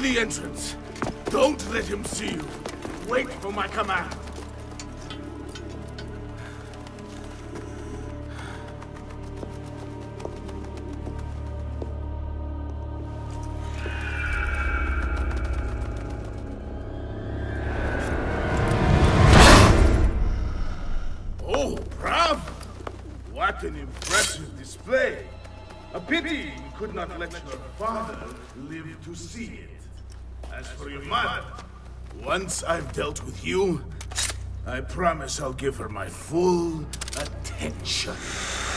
the entrance. Don't let him see you. Wait for my command. Oh, bravo! What an impressive display. A pity you could not let your father live to see it. As for your mother, once I've dealt with you, I promise I'll give her my full attention.